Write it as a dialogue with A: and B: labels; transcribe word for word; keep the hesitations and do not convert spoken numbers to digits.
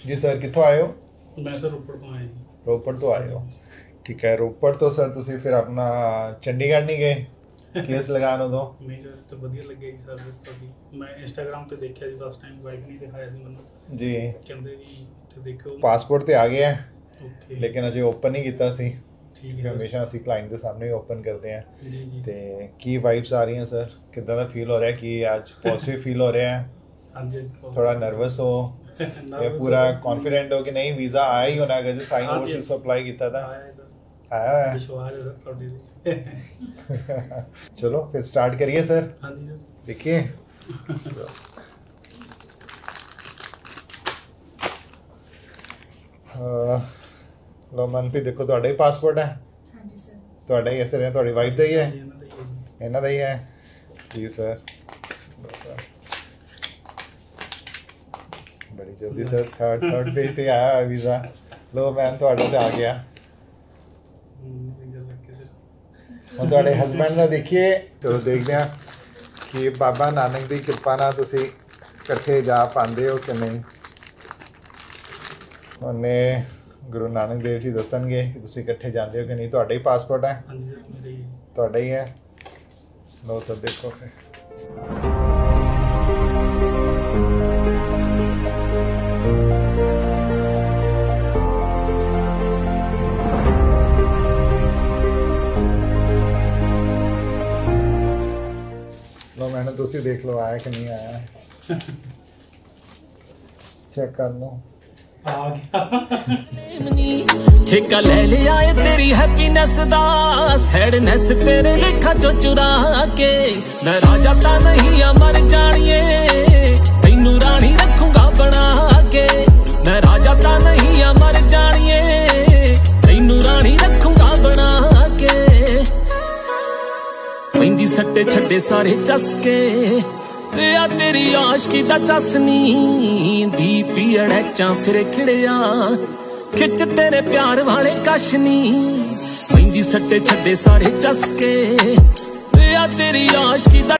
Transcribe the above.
A: जी sir, कितों आए हो?
B: मैं सर रोपड़ तो आया जी।
A: रोपड़ तो आए हो, ठीक है। रोपड़ तो सर तुसी फिर अपना चंडीगढ़ नहीं गए केस लगाने उदों?
B: नहीं सर, तो ਵਧੀਆ ਲੱਗਿਆ ਜੀ ਸਰਵਿਸ ਤੁਹਾਡੀ। ਮੈਂ ਇੰਸਟਾਗ੍ਰਾਮ ਤੇ ਦੇਖਿਆ ਜੀ ਫਸਟ ਟਾਈਮ, ਵਾਈਫ ਨੇ ਦਿਖਾਇਆ ਸੀ ਮੈਨੂੰ
A: ਜੀ।
B: ਕਹਿੰਦੇ ਜੀ ਇੱਥੇ ਦੇਖੋ
A: ਪਾਸਪੋਰਟ ਤੇ ਆ ਗਿਆ
B: ਓਕੇ,
A: ਲੇਕਿਨ ਅਜੇ ਓਪਨ ਨਹੀਂ ਕੀਤਾ ਸੀ।
B: ਠੀਕ ਹੈ,
A: ਹਮੇਸ਼ਾ ਅਸੀਂ ਕਲਾਇੰਟ ਦੇ ਸਾਹਮਣੇ ਓਪਨ ਕਰਦੇ ਹਾਂ
B: ਜੀ ਜੀ।
A: ਤੇ ਕੀ ਵਾਈਬਸ ਆ ਰਹੀਆਂ ਸਰ? ਕਿੱਦਾਂ ਦਾ ਫੀਲ ਹੋ ਰਿਹਾ? ਕੀ ਅੱਜ ਪੋਜ਼ਿਟਿਵ ਫੀਲ ਹੋ ਰਿਹਾ ਹੈ?
B: ਹਾਂਜੀ ਜੀ।
A: ਥੋੜਾ ਨਰਵਸ ਹੋ या पूरा कॉन्फिडेंट हो कि नहीं वीजा आया ही होना? अगर जो साइन ओवरसीज अप्लाई किया था
B: आया है सर,
A: आया है
B: विश्वास है सर ਤੁਹਾਡੇ ਤੇ।
A: चलो फिर स्टार्ट करिए सर।
B: हाँ जी सर,
A: देखिए लो मनप्रीत, देखो ਤੁਹਾਡਾ ਹੀ ਪਾਸਪੋਰਟ ਹੈ?
C: ਹਾਂਜੀ ਸਰ।
A: ਤੁਹਾਡਾ ਹੀ ਐਸੇ ਰਿਹਾ? ਤੁਹਾਡੀ ਵਾਈਫ ਦਾ ਹੀ ਹੈ?
B: ਜੀ ਇਹਨਾਂ ਦਾ ਹੀ ਹੈ ਜੀ।
A: ਇਹਨਾਂ ਦਾ ਹੀ ਹੈ ਜੀ ਸਰ। बड़ी जल्दी सर थर्ड थर्ड पेज पे आया है वीज़ा। लो मैम ਤੁਹਾਡਾ ਤੇ ਆ ਗਿਆ।
B: ਵੀਜ਼ਾ ਲੱਗ ਗਿਆ ਸਰ।
A: ਹੁਣ ਤੁਹਾਡੇ ਹਸਬੈਂਡ ਦਾ ਦੇਖੀਏ, ਚਲੋ ਦੇਖਦੇ ਹਾਂ ਕਿ ਬਾਬਾ ਨਾਨਕ ਦੀ ਕਿਰਪਾ ਨਾਲ ਤੁਸੀਂ ਇਕੱਠੇ ਜਾ ਪਾਉਂਦੇ ਹੋ ਕਿ ਨਹੀਂ। ਉਹਨੇ ਗੁਰੂ ਨਾਨਕ ਦੇਵ ਜੀ ਦੱਸਣਗੇ ਕਿ ਤੁਸੀਂ ਇਕੱਠੇ ਜਾਂਦੇ ਹੋ ਕਿ ਨਹੀਂ। ਤੁਹਾਡਾ ਹੀ ਪਾਸਪੋਰਟ ਹੈ?
B: ਹਾਂਜੀ ਸਰ, ਮੇਰਾ ਹੀ ਹੈ।
A: ਤੁਹਾਡਾ ਹੀ ਹੈ। ਲਓ ਸਰ ਦੇਖੋ ਫਿਰ। लो मैंने तुसी देख लो आया कि नहीं आया, चेक कर लो।
B: आ गया।
D: ठेका ले लिया है तेरी हैप्पीनेस दा, सैडनेस तेरे लेखा चो चुरा के। मैं राजा ता नहीं आ मर जानिए, तैनू रानी रखूंगा बना के। मैं राजा ता नहीं आ मर जानिए, तैनू रानी रखूंगा बना के। पैंदी सट्टे छड्डे सारे चसके, ते आ तेरी आशकी दा चसनी दी पीड़ चा फिर खिड़िया खिच तेरे प्यार वाले कशनी। पैंदी सट्टे छड्डे सारे चसके, ते आ तेरी आशकी दा